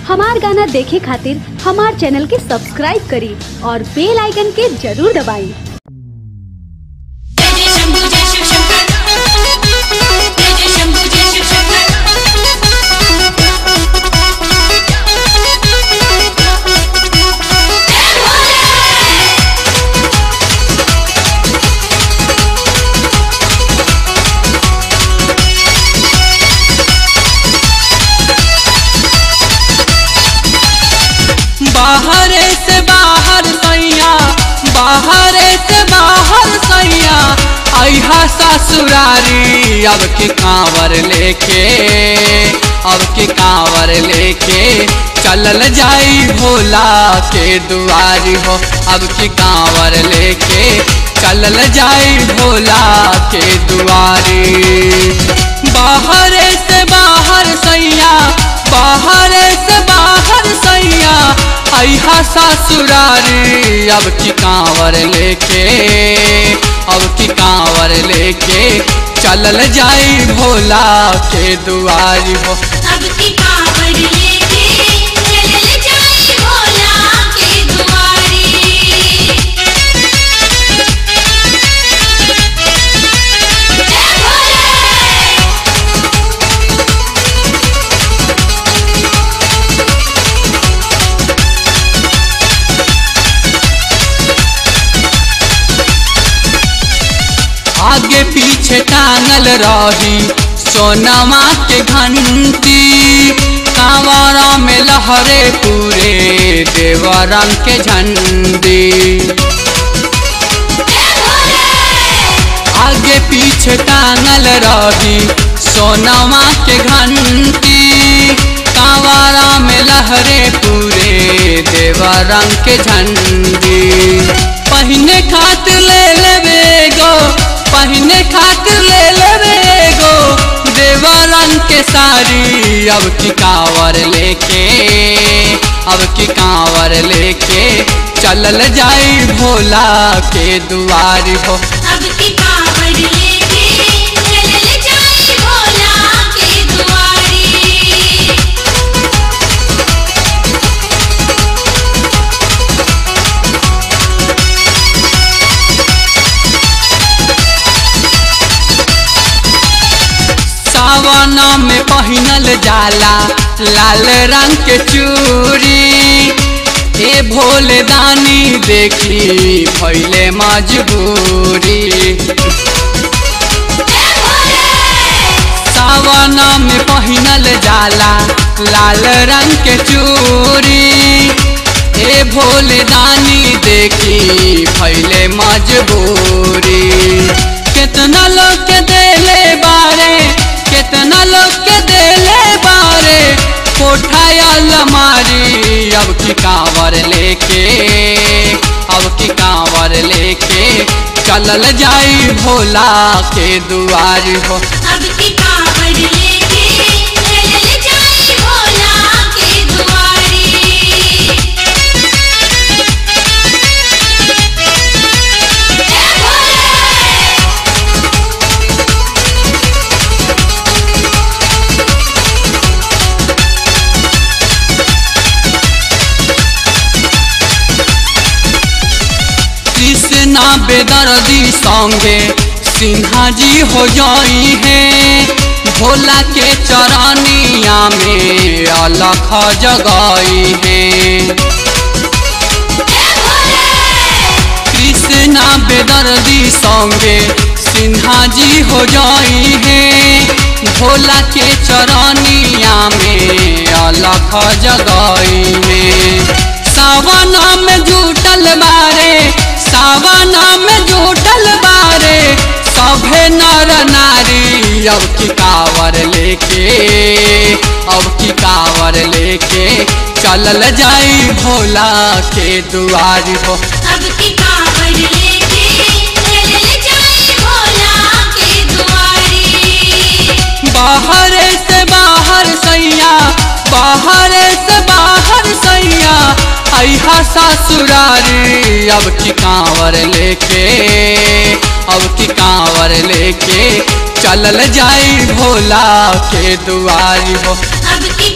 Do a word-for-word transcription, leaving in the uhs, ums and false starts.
हमार गाना देखे खातिर हमार चैनल के सब्सक्राइब करी और बेल आइकन के जरूर दबाई। बाहर से बाहर सैया, बाहर से बाहर सैया, आइहा ससुरारी अब की कांवर लेके, अब की कांवर लेके चलल जाई भोला के दुआरी हो। अब की कांवर लेके चलल जाई भोला के दुआरी। बाहर से बाहर सैया, बाहर से बाहर सैया, आइहा ससुरारी अब की कांवर लेके, अब की कांवर लेके चलल जाई भोला के दुआरी हो। अब की कांवर लेके चलल जाई भोला के दुआरी। जय भोले। आगे पीछे टांगल रही सोनमा के घंटी, कांवरा में लहरे पूरे देवा रंग के झंडी। आगे पीछे टांगल रही सोनमा के घंटी, कांवरा में लहरे पूरे देवा रंग के झंडी। पहिने खातिर ले लेवे गो, पहिने खातिर ले लेवे गो देवा रंग के साड़ी। अब की कांवर लेके, अब की कांवर लेके चलल जाई भोला के दुआरी हो। अब की कांवर लेके चलल जाई भोला के दुआरी। सावन में पहिनल जाला लाल रंग के चूड़ी, ए भोले दानी देखी भइले मजबूरी। सावन में पहिनल जाला लाल रंग के चूड़ी, ए भोले दानी देखी भइले मजबूरी। कितना लोग के देले बारे, कितना लोग के देले बारे कोठाया लमारी। अब की कांवर लेके, अब की कांवर लेके चलल जाई भोला के दुआरी हो। अब की कांवर लेके चलल जाई भोला के दुआरी। जय भोले। कृष्णा बेदर्दी संगे सिन्हा जी हो जाई है, भोला के चरनिया में अलख जगाई है। कृष्णा बेदर्दी संगे सिन्हा जी हो जाई है, भोला के चरनिया में अलख जगाई है। सावन में जुटल बारे, सावन में जुटल बारे सभे नर नारी। अब की कांवर लेके, अब की कांवर लेके चलल जाई भोला के दुआरी हो। अब की कांवर लेके चलल जाई भोला के दुआरी। बाहर से बाहर सैया, बाहर से बाहर सैया, आइहा ससुरारी। अब की कांवर लेके, अब की कांवर लेके चलल जाई भोला के दुआरी हो। अब की